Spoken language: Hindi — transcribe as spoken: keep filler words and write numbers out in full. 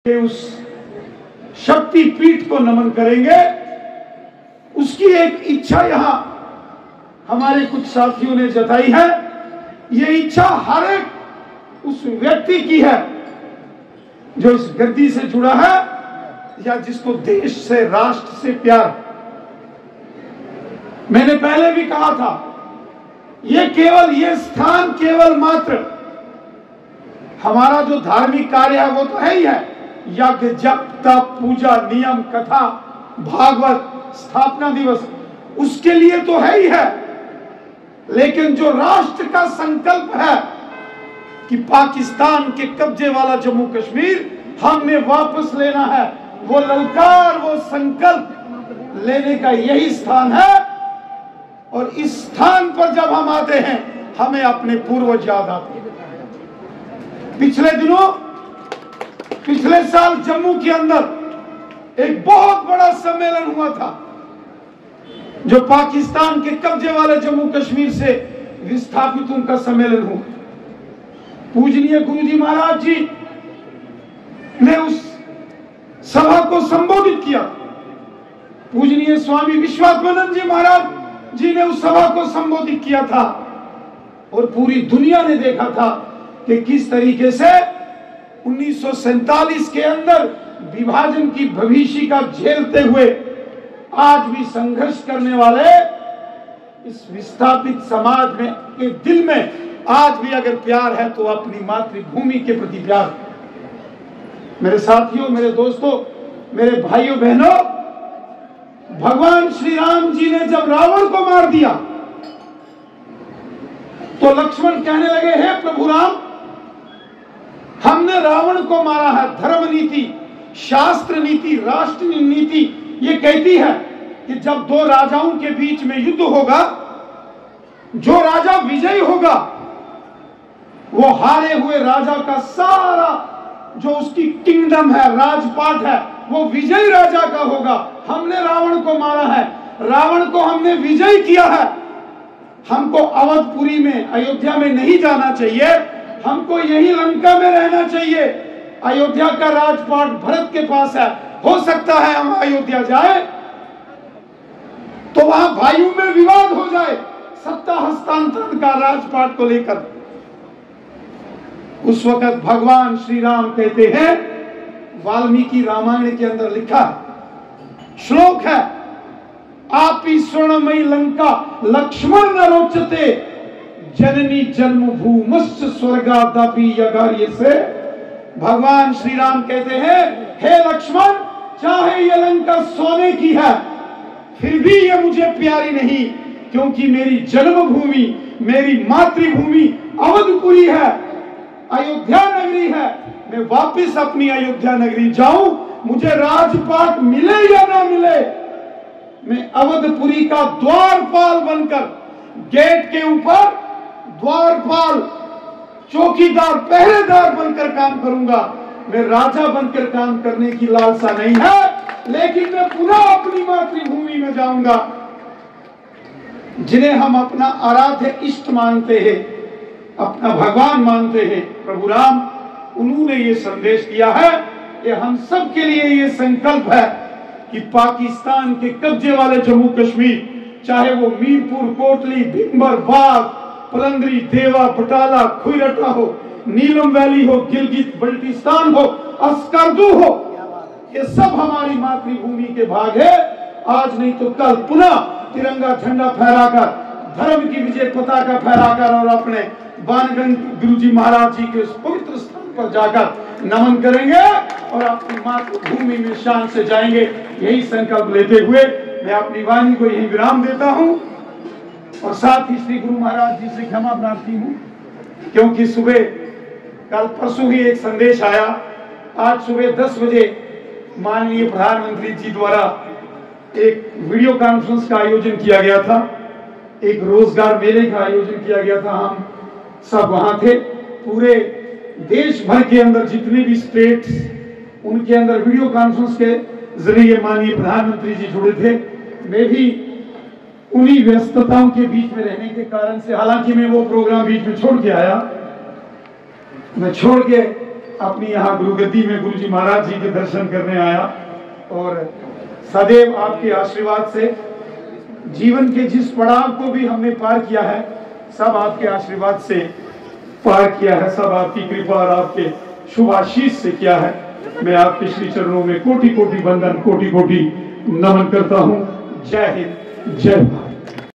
के उस शक्ति पीठ को नमन करेंगे। उसकी एक इच्छा यहां हमारे कुछ साथियों ने जताई है। ये इच्छा हर एक उस व्यक्ति की है जो इस गद्दी से जुड़ा है या जिसको देश से, राष्ट्र से प्यार। मैंने पहले भी कहा था, ये केवल ये स्थान केवल मात्र हमारा जो धार्मिक कार्य है वो तो है ही है, यज्ञ, जप, तप, पूजा, नियम, कथा, भागवत, स्थापना दिवस, उसके लिए तो है ही है। लेकिन जो राष्ट्र का संकल्प है कि पाकिस्तान के कब्जे वाला जम्मू कश्मीर हमने वापस लेना है, वो ललकार, वो संकल्प लेने का यही स्थान है। और इस स्थान पर जब हम आते हैं हमें अपने पूर्वज याद आते हैं। पिछले दिनों, पिछले साल जम्मू के अंदर एक बहुत बड़ा सम्मेलन हुआ था जो पाकिस्तान के कब्जे वाले जम्मू कश्मीर से विस्थापितों का सम्मेलन हुआ। पूजनीय गुरुजी महाराज जी ने उस सभा को संबोधित किया। पूजनीय स्वामी विश्वात्मानंद जी महाराज जी ने उस सभा को संबोधित किया था और पूरी दुनिया ने देखा था कि किस तरीके से उन्नीस सौ सैंतालीस के अंदर विभाजन की भविष्यिका झेलते हुए आज भी संघर्ष करने वाले इस विस्थापित समाज में के दिल में आज भी अगर प्यार है तो अपनी मातृभूमि के प्रति प्यार। मेरे साथियों, मेरे दोस्तों, मेरे भाइयों बहनों, भगवान श्री राम जी ने जब रावण को मार दिया तो लक्ष्मण कहने लगे, हे प्रभु राम, हमने रावण को मारा है। धर्म नीति, शास्त्र नीति, राष्ट्र नीति ये कहती है कि जब दो राजाओं के बीच में युद्ध होगा, जो राजा विजयी होगा वो हारे हुए राजा का सारा जो उसकी किंगडम है, राजपाट है, वो विजयी राजा का होगा। हमने रावण को मारा है, रावण को हमने विजयी किया है। हमको अवधपुरी में, अयोध्या में नहीं जाना चाहिए, हमको यही लंका में रहना चाहिए। अयोध्या का राजपाट भरत के पास है, हो सकता है हम अयोध्या जाए तो वहां भाइयों में विवाद हो जाए सत्ता हस्तांतरण का राजपाट को लेकर। उस वक्त भगवान श्री राम कहते हैं, वाल्मीकि रामायण के अंदर लिखा श्लोक है, आपी स्वर्णमयी लंका लक्ष्मण न रोचते, जननी जन्म भूमश्च स्वर्गादापि यगार्य से। भगवान श्री राम कहते हैं, हे लक्ष्मण, चाहे ये लंका सोने की है फिर भी ये मुझे प्यारी नहीं, क्योंकि मेरी जन्मभूमि, मेरी मातृभूमि अवधपुरी है, अयोध्या नगरी है। मैं वापस अपनी अयोध्या नगरी जाऊं, मुझे राजपाट मिले या ना मिले, मैं अवधपुरी का द्वारपाल बनकर, गेट के ऊपर द्वारपाल, चौकीदार, पहरेदार बनकर काम करूंगा। मैं राजा बनकर काम करने की लालसा नहीं है, लेकिन मैं पुनः अपनी मातृभूमि में जाऊंगा। जिन्हें हम अपना आराध्य इष्ट मानते हैं, अपना भगवान मानते हैं, प्रभु राम, उन्होंने ये संदेश दिया है कि हम सब के लिए ये संकल्प है कि पाकिस्तान के कब्जे वाले जम्मू कश्मीर, चाहे वो मीरपुर, कोटली, भिंबर, बाग, पलंदरी, देवा, बटाला, खुईरटा हो, नीलम वैली हो, गिलगित बल्टिस्तान हो, अस्करदू हो, ये सब हमारी मातृभूमि के भाग है। आज नहीं तो कल पुनः तिरंगा झंडा फहराकर, धर्म की विजय पताका फहराकर और अपने बाणगंज गुरुजी महाराज जी के उस पवित्र स्थान पर जाकर नमन करेंगे और अपनी मातृभूमि में शान से जाएंगे। यही संकल्प लेते हुए मैं अपनी वाणी को यही विराम देता हूं और साथ ही श्री गुरु महाराज जी से क्षमा प्रार्थी हूं, क्योंकि सुबह कल परसों ही एक संदेश आया। आज सुबह दस बजे माननीय प्रधानमंत्री जी द्वारा एक वीडियो कॉन्फ्रेंस का आयोजन किया गया था, एक रोजगार मेले का आयोजन किया गया था। हम सब वहां थे। पूरे देश भर के अंदर जितने भी स्टेट्स, उनके अंदर वीडियो कॉन्फ्रेंस के जरिए माननीय प्रधानमंत्री जी जुड़े थे। मैं भी उन्हीं व्यस्तताओं के बीच में रहने के कारण से, हालांकि मैं वो प्रोग्राम बीच में छोड़ के आया, मैं छोड़ के अपनी यहाँ गुरुगद्दी में गुरु जी महाराज जी के दर्शन करने आया और सदैव आपके आशीर्वाद से जीवन के जिस पड़ाव को भी हमने पार किया है सब आपके आशीर्वाद से पार किया है, सब आपकी कृपा और आपके शुभ आशीष से किया है। मैं आपके श्री चरणों में कोटि कोटि वंदन कोटि कोटि नमन करता हूँ। जय हिंद, जय भारत।